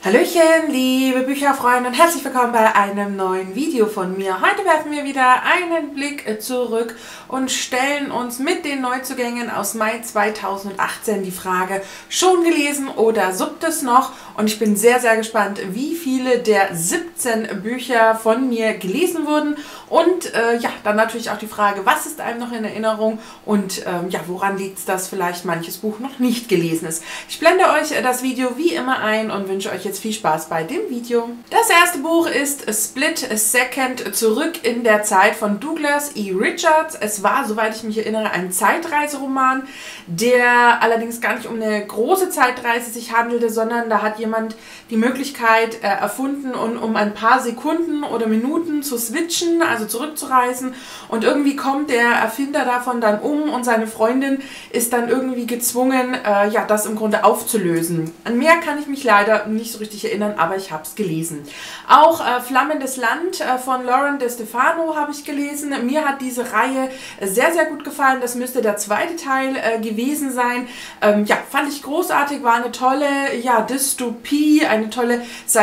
Hallöchen, liebe Bücherfreunde und herzlich willkommen bei einem neuen Video von mir. Heute werfen wir wieder einen Blick zurück und stellen uns mit den Neuzugängen aus Mai 2018 die Frage, schon gelesen oder suppt es noch? Und ich bin sehr, sehr gespannt, wie viele der 17 Bücher von mir gelesen wurden. Und ja, dann natürlich auch die Frage, was ist einem noch in Erinnerung und ja, woran liegt es, dass vielleicht manches Buch noch nicht gelesen ist. Ich blende euch das Video wie immer ein und wünsche euch jetzt viel Spaß bei dem Video. Das erste Buch ist Split Second, zurück in der Zeit von Douglas E. Richards. Es war, soweit ich mich erinnere, ein Zeitreiseroman, der allerdings gar nicht um eine große Zeitreise sich handelte, sondern da hat jemand die Möglichkeit erfunden, um ein paar Sekunden oder Minuten zu switchen, also zurückzureisen, und irgendwie kommt der Erfinder davon dann um und seine Freundin ist dann irgendwie gezwungen, ja, das im Grunde aufzulösen. An mehr kann ich mich leider nicht so richtig erinnern, aber ich habe es gelesen. Auch Flammendes Land von Lauren De Stefano habe ich gelesen. Mir hat diese Reihe sehr, sehr gut gefallen. Das müsste der zweite Teil gewesen sein. Ja, fand ich großartig, war eine tolle, ja, Dystopie, eine tolle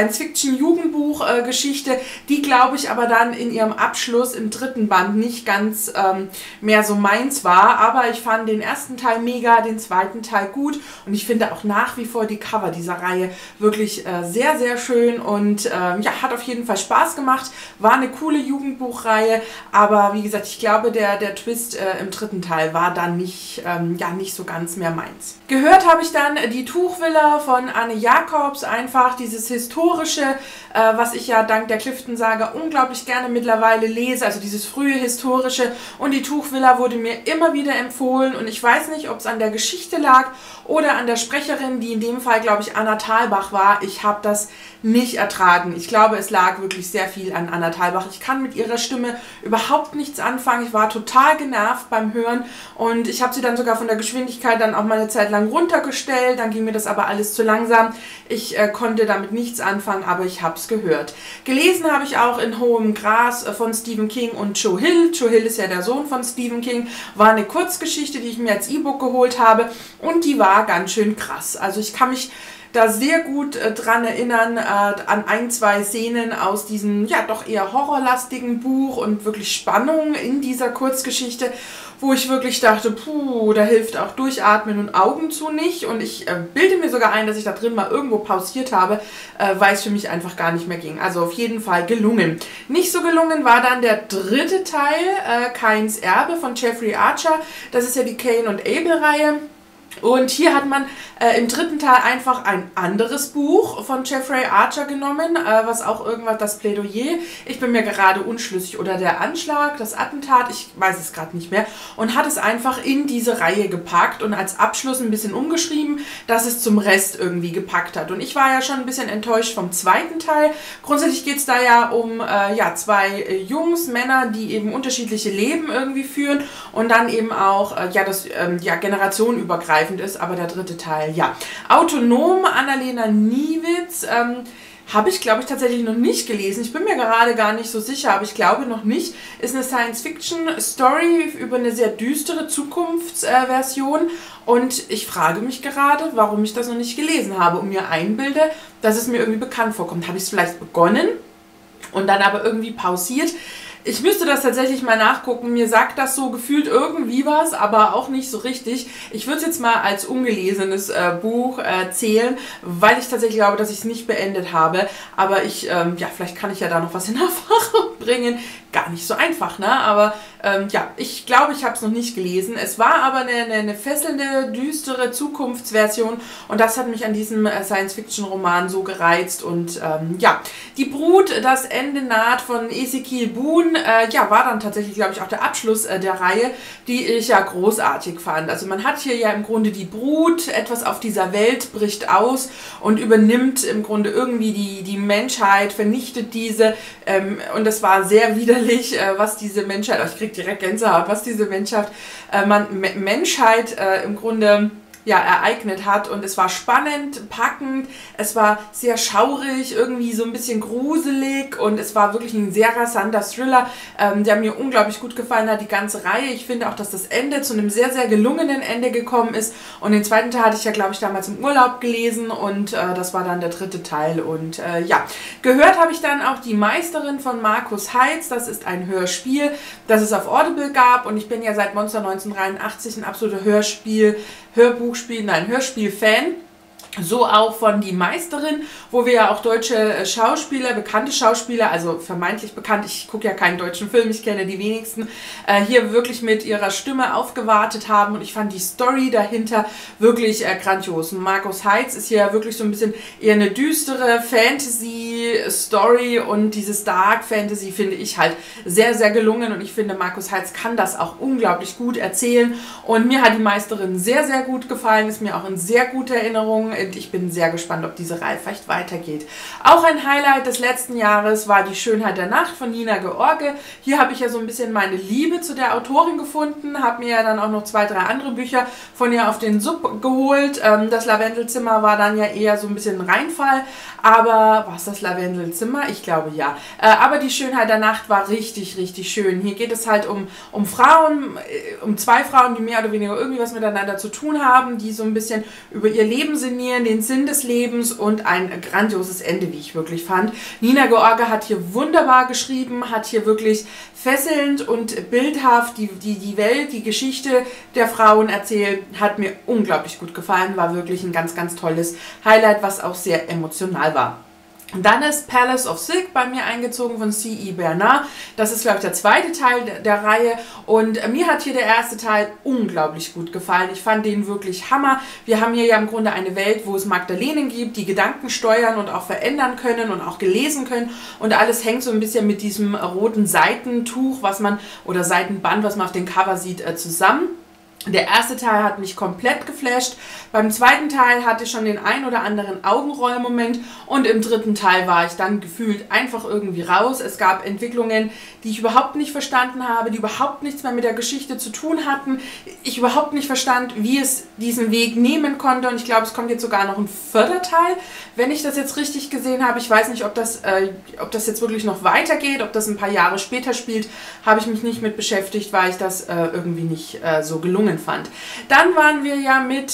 Science-Fiction-Jugendbuch-Geschichte, die, glaube ich, aber dann in ihrem Abschluss im dritten Band nicht ganz mehr so meins war. Aber ich fand den ersten Teil mega, den zweiten Teil gut und ich finde auch nach wie vor die Cover dieser Reihe wirklich sehr, sehr schön und ja, hat auf jeden Fall Spaß gemacht. War eine coole Jugendbuchreihe, aber wie gesagt, ich glaube, der Twist im dritten Teil war dann nicht, ja, nicht so ganz mehr meins. Gehört habe ich dann Die Tuchvilla von Anne Jacobs, einfach dieses historische, was ich ja dank der Clifton-Saga unglaublich gerne mittlerweile lese, also dieses frühe historische, und Die Tuchvilla wurde mir immer wieder empfohlen und ich weiß nicht, ob es an der Geschichte lag oder an der Sprecherin, die in dem Fall, glaube ich, Anna Thalbach war. Ich habe das nicht ertragen. Ich glaube, es lag wirklich sehr viel an Anna Thalbach. Ich kann mit ihrer Stimme überhaupt nichts anfangen. Ich war total genervt beim Hören und ich habe sie dann sogar von der Geschwindigkeit dann auch mal eine Zeit lang runtergestellt. Dann ging mir das aber alles zu langsam. Ich konnte damit nichts anfangen, aber ich habe es gehört. Gelesen habe ich auch In hohem Gras von Stephen King und Joe Hill. Joe Hill ist ja der Sohn von Stephen King. War eine Kurzgeschichte, die ich mir als E-Book geholt habe und die war ganz schön krass. Also ich kann mich da sehr gut dran erinnern, an ein, zwei Szenen aus diesem, ja, doch eher horrorlastigen Buch und wirklich Spannung in dieser Kurzgeschichte, wo ich wirklich dachte, puh, da hilft auch Durchatmen und Augen zu nicht. Und ich bilde mir sogar ein, dass ich da drin mal irgendwo pausiert habe, weil es für mich einfach gar nicht mehr ging. Also auf jeden Fall gelungen. Nicht so gelungen war dann der dritte Teil, Kains Erbe von Jeffrey Archer. Das ist ja die Cain und Abel-Reihe. Und hier hat man im dritten Teil einfach ein anderes Buch von Jeffrey Archer genommen, was auch irgendwas, das Plädoyer, ich bin mir gerade unschlüssig, oder der Anschlag, das Attentat, ich weiß es gerade nicht mehr, und hat es einfach in diese Reihe gepackt und als Abschluss ein bisschen umgeschrieben, dass es zum Rest irgendwie gepackt hat. Und ich war ja schon ein bisschen enttäuscht vom zweiten Teil. Grundsätzlich geht es da ja um ja, zwei Jungs, Männer, die eben unterschiedliche Leben irgendwie führen und dann eben auch ja, das ja, generationenübergreifend ist, aber der dritte Teil, ja. Autonom, Annalena Niewitz, habe ich, glaube ich, tatsächlich noch nicht gelesen. Ich bin mir gerade gar nicht so sicher, aber ich glaube noch nicht. Ist eine Science-Fiction-Story über eine sehr düstere Zukunftsversion und ich frage mich gerade, warum ich das noch nicht gelesen habe und mir einbilde, dass es mir irgendwie bekannt vorkommt. Habe ich es vielleicht begonnen und dann aber irgendwie pausiert? Ich müsste das tatsächlich mal nachgucken. Mir sagt das so gefühlt irgendwie was, aber auch nicht so richtig. Ich würde es jetzt mal als ungelesenes Buch zählen, weil ich tatsächlich glaube, dass ich es nicht beendet habe. Aber ich, ja, vielleicht kann ich ja da noch was in Erfahrung bringen. Gar nicht so einfach, ne? Aber ja, ich glaube, ich habe es noch nicht gelesen. Es war aber eine fesselnde, düstere Zukunftsversion und das hat mich an diesem Science-Fiction-Roman so gereizt. Und ja, Die Brut, das Ende naht von Ezekiel Boone, ja, war dann tatsächlich, glaube ich, auch der Abschluss der Reihe, die ich ja großartig fand. Also man hat hier ja im Grunde die Brut, etwas auf dieser Welt bricht aus und übernimmt im Grunde irgendwie die Menschheit, vernichtet diese und das war sehr widerlich, was diese Menschheit, ich kriege direkt Gänsehaut, was diese Menschheit im Grunde ja, ereignet hat. Und es war spannend, packend, es war sehr schaurig, irgendwie so ein bisschen gruselig und es war wirklich ein sehr rasanter Thriller, der mir unglaublich gut gefallen hat, die ganze Reihe. Ich finde auch, dass das Ende zu einem sehr, sehr gelungenen Ende gekommen ist. Und den zweiten Teil hatte ich ja, glaube ich, damals im Urlaub gelesen und das war dann der dritte Teil. Und ja, gehört habe ich dann auch Die Meisterin von Markus Heitz. Das ist ein Hörspiel, das es auf Audible gab und ich bin ja seit Monster 1983 ein absoluter Hörspiel-Fan. So auch von Die Meisterin, wo wir ja auch deutsche Schauspieler, bekannte Schauspieler, also vermeintlich bekannt, ich gucke ja keinen deutschen Film, ich kenne die wenigsten, hier wirklich mit ihrer Stimme aufgewartet haben und ich fand die Story dahinter wirklich grandios. Markus Heitz ist hier wirklich so ein bisschen eher eine düstere Fantasy-Story und dieses Dark Fantasy finde ich halt sehr, sehr gelungen und ich finde, Markus Heitz kann das auch unglaublich gut erzählen und mir hat Die Meisterin sehr, sehr gut gefallen, ist mir auch in sehr guter Erinnerung. Ich bin sehr gespannt, ob diese Reihe vielleicht weitergeht. Auch ein Highlight des letzten Jahres war Die Schönheit der Nacht von Nina George. Hier habe ich ja so ein bisschen meine Liebe zu der Autorin gefunden, habe mir ja dann auch noch 2, 3 andere Bücher von ihr auf den Sub geholt. Das Lavendelzimmer war dann ja eher so ein bisschen ein Reinfall, aber war es das Lavendelzimmer? Ich glaube ja. Aber Die Schönheit der Nacht war richtig, richtig schön. Hier geht es halt um Frauen, um 2 Frauen, die mehr oder weniger irgendwie was miteinander zu tun haben, die so ein bisschen über ihr Leben sinnieren, den Sinn des Lebens und ein grandioses Ende, wie ich wirklich fand. Nina George hat hier wunderbar geschrieben, hat hier wirklich fesselnd und bildhaft die Welt, die Geschichte der Frauen erzählt, hat mir unglaublich gut gefallen, war wirklich ein ganz, ganz tolles Highlight, was auch sehr emotional war. Dann ist Palace of Silk bei mir eingezogen von C.E. Bernard. Das ist, glaube ich, der zweite Teil der Reihe. Und mir hat hier der erste Teil unglaublich gut gefallen. Ich fand den wirklich Hammer. Wir haben hier ja im Grunde eine Welt, wo es Magdalenen gibt, die Gedanken steuern und auch verändern können und auch gelesen können. Und alles hängt so ein bisschen mit diesem roten Seitentuch, oder Seitenband, was man auf dem Cover sieht, zusammen. Der erste Teil hat mich komplett geflasht. Beim zweiten Teil hatte ich schon den ein oder anderen Augenrollmoment und im dritten Teil war ich dann gefühlt einfach irgendwie raus. Es gab Entwicklungen, die ich überhaupt nicht verstanden habe, die überhaupt nichts mehr mit der Geschichte zu tun hatten. Ich überhaupt nicht verstand, wie es diesen Weg nehmen konnte und ich glaube, es kommt jetzt sogar noch ein 4. Teil, wenn ich das jetzt richtig gesehen habe. Ich weiß nicht, ob das jetzt wirklich noch weitergeht, ob das ein paar Jahre später spielt, habe ich mich nicht mit beschäftigt, weil ich das irgendwie nicht so gelungen fand. Dann waren wir ja mit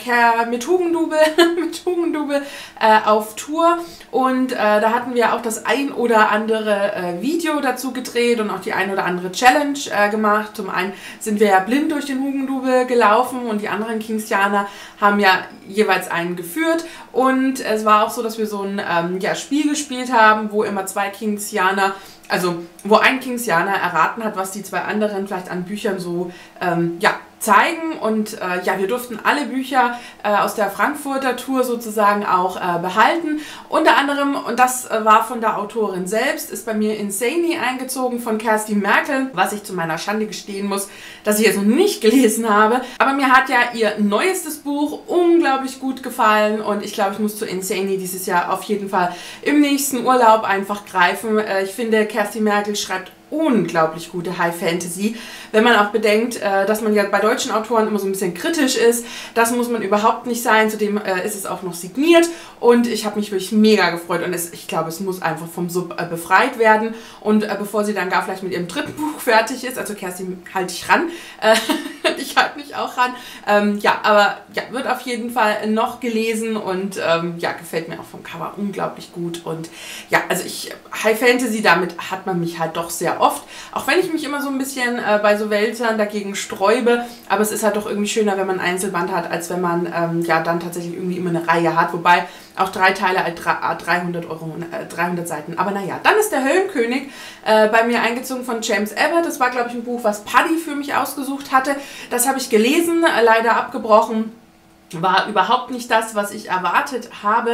Hugendubel auf Tour und da hatten wir auch das ein oder andere Video dazu gedreht und auch die ein oder andere Challenge gemacht. Zum einen sind wir ja blind durch den Hugendubel gelaufen und die anderen Kingsianer haben ja jeweils einen geführt und es war auch so, dass wir so ein Spiel gespielt haben, wo immer 2 Kingsianer, also wo ein Kingsianer erraten hat, was die 2 anderen vielleicht an Büchern so zeigen und wir durften alle Bücher aus der Frankfurter Tour sozusagen auch behalten. Unter anderem, und das war von der Autorin selbst, ist bei mir Insanely eingezogen von Kerstin Merkel, was ich zu meiner Schande gestehen muss, dass ich es noch nicht gelesen habe. Aber mir hat ja ihr neuestes Buch unglaublich gut gefallen und ich glaube, ich muss zu Insanely dieses Jahr auf jeden Fall im nächsten Urlaub einfach greifen. Ich finde, Kerstin Merkel schreibt unglaublich gute High Fantasy. Wenn man auch bedenkt, dass man ja bei deutschen Autoren immer so ein bisschen kritisch ist, das muss man überhaupt nicht sein. Zudem ist es auch noch signiert und ich habe mich wirklich mega gefreut und ich glaube, es muss einfach vom Sub befreit werden und bevor sie dann gar vielleicht mit ihrem 3. Buch fertig ist, also Kerstin, halte ich ran, ich halte mich auch ran, wird auf jeden Fall noch gelesen und gefällt mir auch vom Cover unglaublich gut und also High Fantasy, damit hat man mich halt doch sehr oft, auch wenn ich mich immer so ein bisschen bei so Wälzern dagegen sträube, aber es ist halt doch irgendwie schöner, wenn man ein Einzelband hat, als wenn man dann tatsächlich irgendwie immer eine Reihe hat, wobei auch 3 Teile 300 Seiten, aber naja, dann ist der Höllenkönig bei mir eingezogen von James Abbott. Das war, glaube ich, ein Buch, was Paddy für mich ausgesucht hatte, das habe ich gelesen, leider abgebrochen. War überhaupt nicht das, was ich erwartet habe.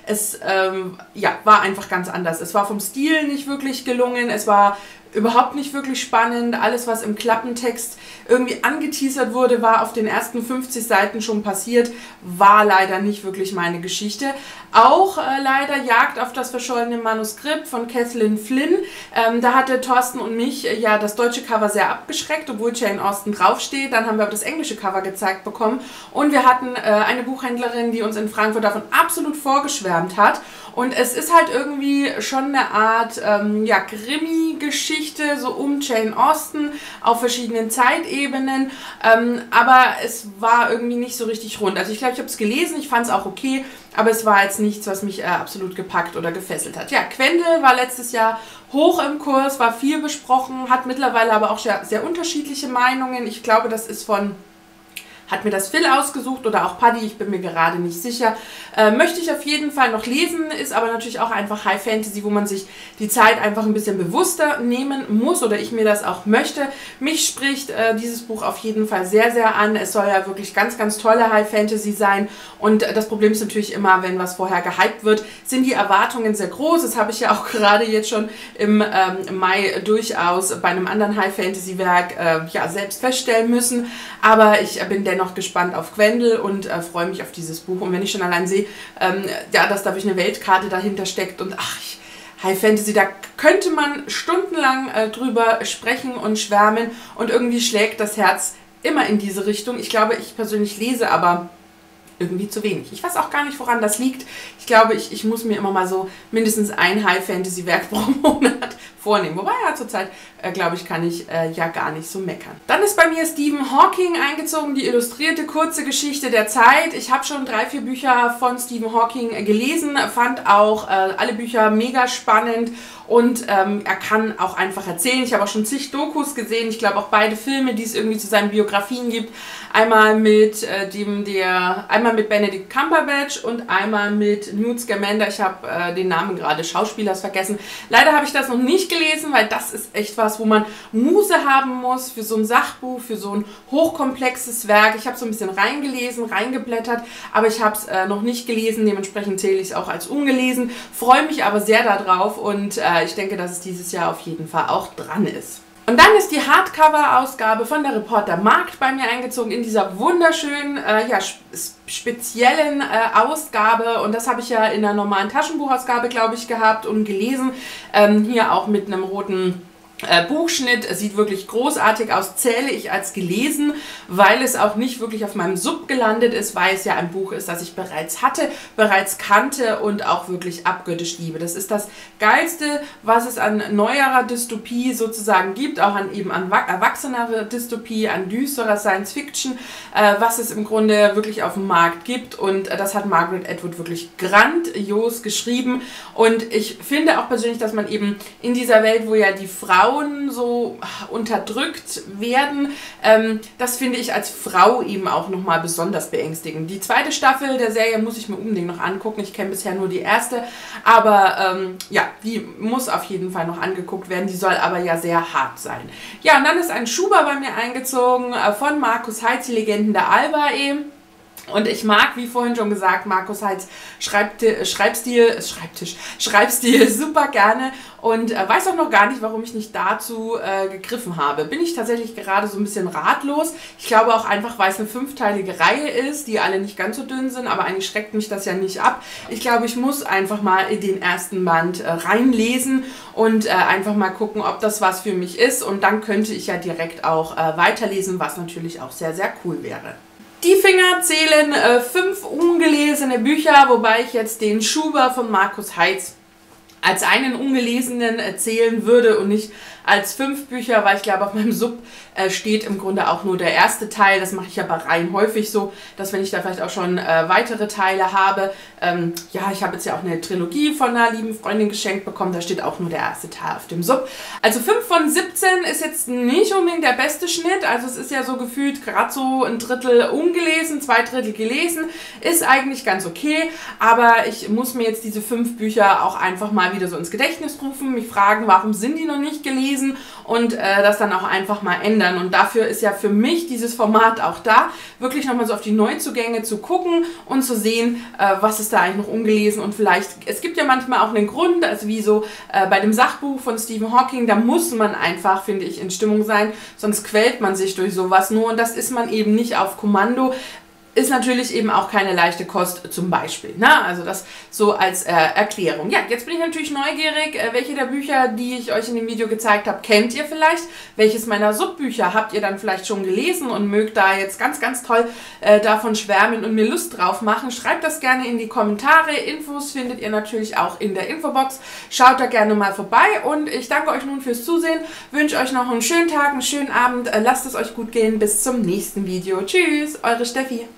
es ja, war einfach ganz anders. Es war vom Stil nicht wirklich gelungen, es war überhaupt nicht wirklich spannend. Alles, was im Klappentext irgendwie angeteasert wurde, war auf den ersten 50 Seiten schon passiert, war leider nicht wirklich meine Geschichte. Auch leider Jagd auf das verschollene Manuskript von Kathleen Flynn. Da hatte Thorsten und mich ja das deutsche Cover sehr abgeschreckt, obwohl Jane Austen draufsteht. Dann haben wir aber das englische Cover gezeigt bekommen und wir hatten eine Buchhändlerin, die uns in Frankfurt davon absolut vorgeschwärmt hat. Und es ist halt irgendwie schon eine Art ja, Krimi-Geschichte, so um Jane Austen auf verschiedenen Zeitebenen. Aber es war irgendwie nicht so richtig rund. Also ich glaube, ich habe es gelesen, ich fand es auch okay, aber es war jetzt nichts, was mich absolut gepackt oder gefesselt hat. Ja, Quendel war letztes Jahr hoch im Kurs, war viel besprochen, hat mittlerweile aber auch sehr unterschiedliche Meinungen. Ich glaube, das ist hat mir das Phil ausgesucht oder auch Paddy, ich bin mir gerade nicht sicher. Möchte ich auf jeden Fall noch lesen, ist aber natürlich auch einfach High Fantasy, wo man sich die Zeit einfach ein bisschen bewusster nehmen muss oder ich mir das auch möchte. Mich spricht dieses Buch auf jeden Fall sehr an. Es soll ja wirklich ganz tolle High Fantasy sein und das Problem ist natürlich immer, wenn was vorher gehypt wird, sind die Erwartungen sehr groß. Das habe ich ja auch gerade jetzt schon im Mai durchaus bei einem anderen High Fantasy Werk ja, selbst feststellen müssen, aber ich bin dennoch gespannt auf Quendel und freue mich auf dieses Buch. Und wenn ich schon allein sehe, ja, dass da wirklich eine Weltkarte dahinter steckt und ach, High Fantasy, da könnte man stundenlang drüber sprechen und schwärmen und irgendwie schlägt das Herz immer in diese Richtung. Ich glaube, ich persönlich lese aber irgendwie zu wenig. Ich weiß auch gar nicht, woran das liegt. Ich glaube, ich muss mir immer mal so mindestens ein High-Fantasy-Werk pro Monat vornehmen. Wobei, ja, zurzeit, glaube ich, kann ich ja gar nicht so meckern. Dann ist bei mir Stephen Hawking eingezogen, die illustrierte kurze Geschichte der Zeit. Ich habe schon 3, 4 Bücher von Stephen Hawking gelesen, fand auch alle Bücher mega spannend und er kann auch einfach erzählen. Ich habe auch schon zig Dokus gesehen. Ich glaube auch beide Filme, die es irgendwie zu seinen Biografien gibt. Einmal mit einmal mit Benedict Cumberbatch und einmal mit Newt Scamander. Ich habe den Namen gerade des Schauspielers vergessen. Leider habe ich das noch nicht gelesen, weil das ist echt was, wo man Muße haben muss für so ein Sachbuch, für so ein hochkomplexes Werk. Ich habe so ein bisschen reingelesen, reingeblättert, aber ich habe es noch nicht gelesen. Dementsprechend zähle ich es auch als ungelesen. Freue mich aber sehr darauf und ich denke, dass es dieses Jahr auf jeden Fall auch dran ist. Und dann ist die Hardcover-Ausgabe von der Reporter Markt bei mir eingezogen in dieser wunderschönen, ja, speziellen Ausgabe. Und das habe ich ja in der normalen Taschenbuchausgabe, glaube ich, gehabt und gelesen. Hier auch mit einem roten Buchschnitt, sieht wirklich großartig aus, zähle ich als gelesen, weil es auch nicht wirklich auf meinem Sub gelandet ist, weil es ja ein Buch ist, das ich bereits hatte, bereits kannte und auch wirklich abgöttisch liebe. Das ist das Geilste, was es an neuerer Dystopie sozusagen gibt, auch an erwachsener Dystopie, an düsterer Science Fiction, was es im Grunde wirklich auf dem Markt gibt und das hat Margaret Atwood wirklich grandios geschrieben und ich finde auch persönlich, dass man eben in dieser Welt, wo ja die Frauen so unterdrückt werden, das finde ich als Frau eben auch nochmal besonders beängstigend. Die zweite Staffel der Serie muss ich mir unbedingt noch angucken, ich kenne bisher nur die erste, aber ja, die muss auf jeden Fall noch angeguckt werden, die soll aber ja sehr hart sein. Ja, und dann ist ein Schuber bei mir eingezogen von Markus Heitz, die Legenden der Albae. Und ich mag, wie vorhin schon gesagt, Markus Heitz Schreibstil super gerne und weiß auch noch gar nicht, warum ich nicht dazu gegriffen habe. Bin ich tatsächlich gerade so ein bisschen ratlos. Ich glaube auch einfach, weil es eine 5-teilige Reihe ist, die alle nicht ganz so dünn sind, aber eigentlich schreckt mich das ja nicht ab. Ich glaube, ich muss einfach mal in den ersten Band reinlesen und einfach mal gucken, ob das was für mich ist und dann könnte ich ja direkt auch weiterlesen, was natürlich auch sehr cool wäre. Die Finger zählen 5 ungelesene Bücher, wobei ich jetzt den Schuber von Markus Heitz als einen ungelesenen zählen würde und nicht als 5 Bücher, weil ich glaube, auf meinem Sub steht im Grunde auch nur der erste Teil. Das mache ich aber rein häufig so, dass wenn ich da vielleicht auch schon weitere Teile habe, ja, ich habe jetzt ja auch eine Trilogie von einer lieben Freundin geschenkt bekommen, da steht auch nur der erste Teil auf dem Sub. Also 5 von 17 ist jetzt nicht unbedingt der beste Schnitt, also es ist ja so gefühlt gerade so ein Drittel ungelesen, 2 Drittel gelesen, ist eigentlich ganz okay, aber ich muss mir jetzt diese 5 Bücher auch einfach mal mal wieder so ins Gedächtnis rufen, mich fragen, warum sind die noch nicht gelesen und das dann auch einfach mal ändern. Und dafür ist ja für mich dieses Format auch da, wirklich nochmal so auf die Neuzugänge zu gucken und zu sehen, was ist da eigentlich noch ungelesen und vielleicht, es gibt ja manchmal auch einen Grund, also wie so bei dem Sachbuch von Stephen Hawking, da muss man einfach, finde ich, in Stimmung sein, sonst quält man sich durch sowas nur und das ist man eben nicht auf Kommando. Ist natürlich eben auch keine leichte Kost zum Beispiel. Ne? Also das so als Erklärung. Ja, jetzt bin ich natürlich neugierig, welche der Bücher, die ich euch in dem Video gezeigt habe, kennt ihr vielleicht? Welches meiner Subbücher habt ihr dann vielleicht schon gelesen und mögt da jetzt ganz, ganz toll davon schwärmen und mir Lust drauf machen? Schreibt das gerne in die Kommentare. Infos findet ihr natürlich auch in der Infobox. Schaut da gerne mal vorbei und ich danke euch nun fürs Zusehen. Wünsche euch noch einen schönen Tag, einen schönen Abend. Lasst es euch gut gehen. Bis zum nächsten Video. Tschüss, eure Steffi.